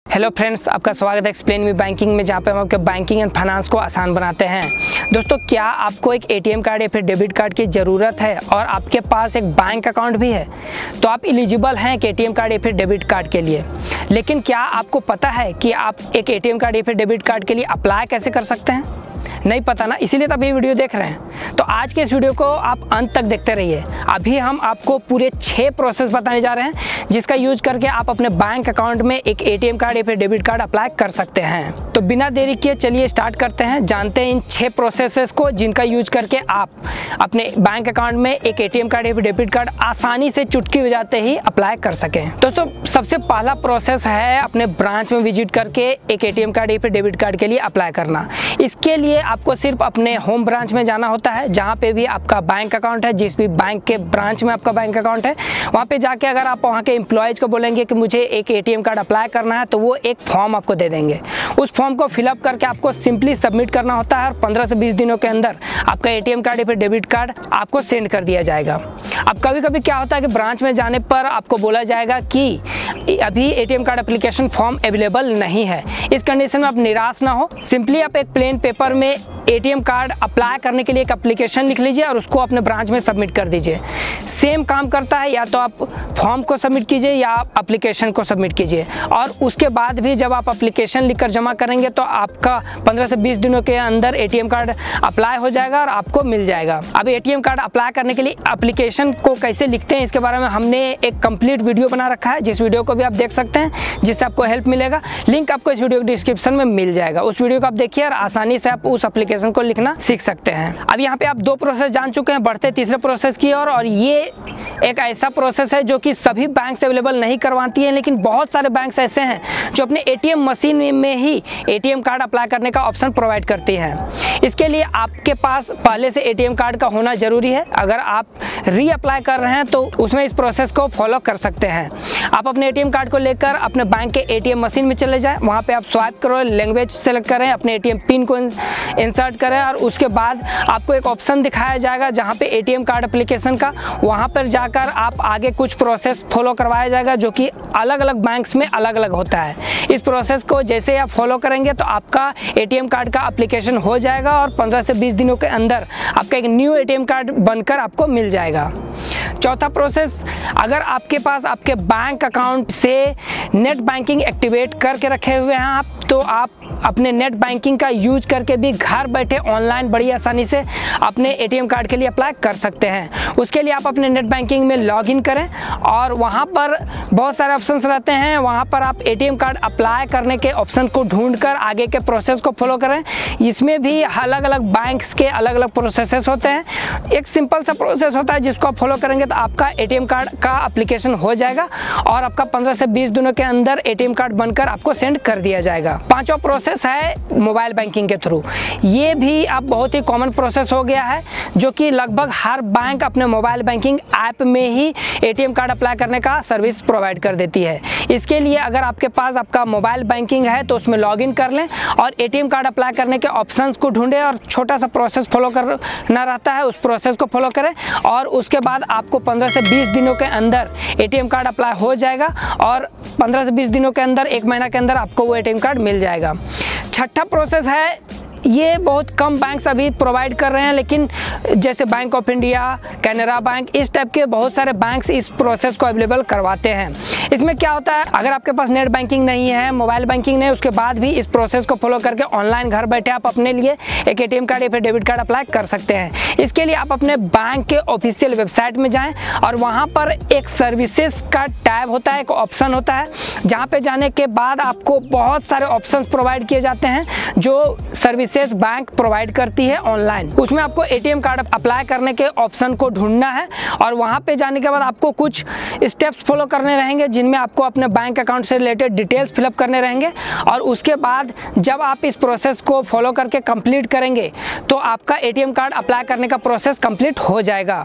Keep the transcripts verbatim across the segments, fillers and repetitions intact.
Hello friends, आपका स्वागत है एक्सप्लेन मी बैंकिंग में, जहाँ पे हम आपके बैंकिंग एंड फाइनेंस को आसान बनाते हैं। दोस्तों, क्या आपको एक एटीएम कार्ड या फिर डेबिट कार्ड की ज़रूरत है और आपके पास एक बैंक अकाउंट भी है, तो आप एलिजिबल हैं कि एटीएम कार्ड या फिर डेबिट कार्ड के लिए। लेकिन क्या आपको पता है कि आप एक एटीएम कार्ड या फिर डेबिट कार्ड के लिए अप्लाई कैसे कर सकते हैं? नहीं पता ना, इसीलिए तो आप ये वीडियो देख रहे हैं। तो आज के इस वीडियो को आप अंत तक देखते रहिए। अभी हम आपको पूरे छः प्रोसेस बताने जा रहे हैं, जिसका यूज करके आप अपने बैंक अकाउंट में एक एटीएम कार्ड या फिर डेबिट कार्ड अप्लाई कर सकते हैं। तो बिना देरी किए चलिए स्टार्ट करते हैं, जानते हैं इन छः प्रोसेसेस को, जिनका यूज करके आप अपने बैंक अकाउंट में एक एटीएम कार्ड या फिर डेबिट कार्ड आसानी से चुटकी बजाते ही अप्लाई कर सकें। दोस्तों, सबसे पहला प्रोसेस है अपने ब्रांच में विजिट करके एक एटीएम कार्ड या फिर डेबिट कार्ड के लिए अप्लाई करना। इसके लिए आपको सिर्फ अपने होम ब्रांच में जाना होता है, जहाँ पे भी आपका बैंक अकाउंट है, जिस भी बैंक के ब्रांच में आपका बैंक अकाउंट है, वहाँ पे जाके अगर आप वहाँ के एम्प्लॉयज को बोलेंगे कि मुझे एक एटीएम कार्ड अप्लाई करना है, तो वो एक फॉर्म आपको दे देंगे। उस फॉर्म को फिलअप करके आपको सिंपली सबमिट करना होता है और पंद्रह से बीस दिनों के अंदर आपका एटीएम कार्ड या फिर डेबिट कार्ड आपको सेंड कर दिया जाएगा। अब कभी कभी क्या होता है कि ब्रांच में जाने पर आपको बोला जाएगा कि अभी ATM card application form available नहीं है। इस कंडीशन में आप निराश ना हो, सिंपली आप एक प्लेन पेपर में एटीएम कार्ड अप्लाई करने के लिए एक एप्लीकेशन लिख लीजिए और उसको अपने ब्रांच में सबमिट कर दीजिए। सेम काम करता है, या तो आप फॉर्म को सबमिट कीजिए या आप एप्लीकेशन को सबमिट कीजिए, और उसके बाद भी जब आप एप्लीकेशन लिखकर जमा करेंगे तो आपका पंद्रह से बीस दिनों के अंदर एटीएम कार्ड अप्लाई हो जाएगा और आपको मिल जाएगा। अब एटीएम कार्ड अप्लाई करने के लिए एप्लीकेशन को कैसे लिखते हैं, इसके बारे में हमने एक कंप्लीट वीडियो बना रखा है, जिस वीडियो को भी आप देख सकते हैं, जिससे आपको हेल्प मिलेगा। लिंक आपको इस वीडियो के डिस्क्रिप्शन में मिल जाएगा। उस वीडियो को आप देखिए और आसानी से आप उस एप्लीकेशन को लिखना सीख सकते हैं। अब यहाँ पे आप दो प्रोसेस जान चुके हैं, बढ़ते तीसरे प्रोसेस की ओर। और, और ये एक ऐसा प्रोसेस है जो कि सभी बैंक अवेलेबल नहीं करवाती है, लेकिन बहुत सारे बैंक्स ऐसे हैं जो अपने एटीएम मशीन में ही एटीएम कार्ड अप्लाई करने का ऑप्शन प्रोवाइड करती हैं। इसके लिए आपके पास पहले से एटीएम कार्ड का होना जरूरी है। अगर आप री अप्लाई कर रहे हैं तो उसमें इस प्रोसेस को फॉलो कर सकते हैं। आप अपने एटीएम कार्ड को लेकर अपने बैंक के एटीएम मशीन में चले जाएं, वहाँ पे आप स्वाइप करो, लैंग्वेज सेलेक्ट करें, अपने एटीएम पिन को इंसर्ट करें और उसके बाद आपको एक ऑप्शन दिखाया जाएगा जहाँ पे एटीएम कार्ड एप्लीकेशन का। वहाँ पर जाकर आप आगे कुछ प्रोसेस फॉलो करवाया जाएगा, जो कि अलग अलग बैंक्स में अलग अलग होता है। इस प्रोसेस को जैसे आप फॉलो करेंगे तो आपका एटीएम कार्ड का एप्लीकेशन हो जाएगा और पंद्रह से बीस दिनों के अंदर आपका एक न्यू एटीएम कार्ड बनकर आपको मिल जाएगा। चौथा प्रोसेस, अगर आपके पास आपके बैंक अकाउंट से नेट बैंकिंग एक्टिवेट करके रखे हुए हैं आप, तो आप अपने नेट बैंकिंग का यूज करके भी घर बैठे ऑनलाइन बड़ी आसानी से अपने एटीएम कार्ड के लिए अप्लाई कर सकते हैं। उसके लिए आप अपने नेट बैंकिंग में लॉगिन करें और वहां पर बहुत सारे ऑप्शंस रहते हैं। वहां पर आप एटीएम कार्ड अप्लाई करने के ऑप्शन को ढूंढकर आगे के प्रोसेस को फॉलो करें। इसमें भी अलग अलग बैंक्स के अलग अलग प्रोसेसेस होते हैं। एक सिंपल सा प्रोसेस होता है जिसको आप फॉलो करेंगे तो आपका एटीएम कार्ड का एप्लीकेशन हो जाएगा और आपका पंद्रह से बीस दिनों के अंदर एटीएम कार्ड बनकर आपको सेंड कर दिया जाएगा। पांचवा प्रोसेस है मोबाइल बैंकिंग के थ्रू। ये भी अब बहुत ही कॉमन प्रोसेस हो गया है, जो कि लगभग हर बैंक अपने मोबाइल बैंकिंग ऐप में ही एटीएम कार्ड अप्लाई करने का सर्विस प्रोवाइड कर देती है। इसके लिए अगर आपके पास आपका मोबाइल बैंकिंग है तो उसमें लॉगिन कर लें और एटीएम कार्ड अप्लाई करने के ऑप्शंस को ढूंढें और छोटा सा प्रोसेस फॉलो करना रहता है, उस प्रोसेस को फॉलो करें और उसके बाद आपको पंद्रह से बीस दिनों के अंदर एटीएम कार्ड अप्लाई हो जाएगा और पंद्रह से बीस दिनों के अंदर, एक महीना के अंदर आपको वो एटीएम कार्ड मिल जाएगा। छठा प्रोसेस है, ये बहुत कम बैंक्स अभी प्रोवाइड कर रहे हैं, लेकिन जैसे bank of India, Canara bank, इस टाइप के बहुत सारे बैंक्स इस प्रोसेस को अवेलेबल करवाते हैं। इसमें क्या होता है, अगर आपके पास नेट बैंकिंग नहीं है, मोबाइल बैंकिंग नहीं है, उसके बाद भी इस प्रोसेस को फॉलो करके ऑनलाइन घर बैठे आप अपने लिए एक एटीएम कार्ड या फिर डेबिट कार्ड अप्लाई कर सकते हैं। इसके लिए आप अपने बैंक के ऑफिशियल वेबसाइट में जाएँ और वहाँ पर एक सर्विसेज का टैब होता है, एक ऑप्शन होता है, जहाँ पे जाने के बाद आपको बहुत सारे ऑप्शन प्रोवाइड किए जाते हैं जो सर्विस बैंक प्रोवाइड करती है ऑनलाइन। उसमें आपको एटीएम कार्ड अप्लाई करने के ऑप्शन को ढूंढना है और वहां पे जाने के बाद आपको कुछ स्टेप्स फॉलो करने रहेंगे, जिनमें आपको अपने बैंक अकाउंट से रिलेटेड डिटेल्स फिलअप करने रहेंगे और उसके बाद जब आप इस प्रोसेस को फॉलो करके कंप्लीट करेंगे तो आपका एटीएम कार्ड अप्लाई करने का प्रोसेस कंप्लीट हो जाएगा।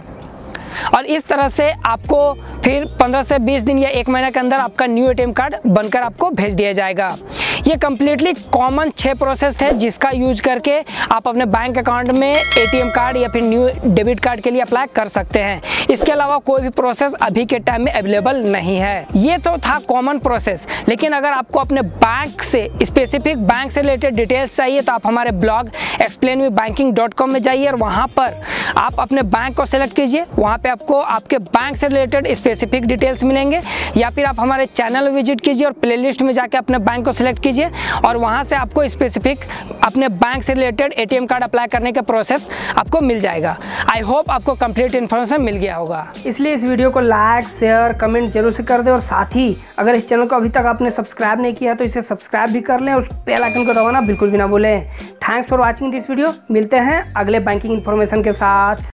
और इस तरह से आपको फिर पंद्रह से बीस दिन या एक महीने के अंदर आपका न्यू एटीएम कार्ड बनकर आपको भेज दिया जाएगा। ये कम्प्लीटली कॉमन छः प्रोसेस थे जिसका यूज करके आप अपने बैंक अकाउंट में एटीएम कार्ड या फिर न्यू डेबिट कार्ड के लिए अप्लाई कर सकते हैं। इसके अलावा कोई भी प्रोसेस अभी के टाइम में अवेलेबल नहीं है। ये तो था कॉमन प्रोसेस, लेकिन अगर आपको अपने बैंक से स्पेसिफिक बैंक से रिलेटेड डिटेल्स चाहिए तो आप हमारे blog explain me banking dot com में जाइए और वहाँ पर आप अपने बैंक को सिलेक्ट कीजिए। वहाँ पे आपको आपके बैंक से रिलेटेड स्पेसिफिक डिटेल्स मिलेंगे, या फिर आप हमारे चैनल विजिट कीजिए और प्लेलिस्ट में जाके अपने बैंक को सिलेक्ट कीजिए और वहाँ से आपको स्पेसिफिक अपने बैंक से रिलेटेड एटीएम कार्ड अप्लाई करने का प्रोसेस आपको मिल जाएगा। आई होप आपको कंप्लीट इन्फॉर्मेशन मिल गया होगा। इसलिए इस वीडियो को लाइक शेयर कमेंट जरूर से कर दें और साथ ही अगर इस चैनल को अभी तक आपने सब्सक्राइब नहीं किया तो इसे सब्सक्राइब भी कर लें और बेल आइकन को दबाना बिल्कुल भी ना भूलें। Thanks for watching this video. मिलते हैं अगले बैंकिंग इन्फॉर्मेशन के साथ।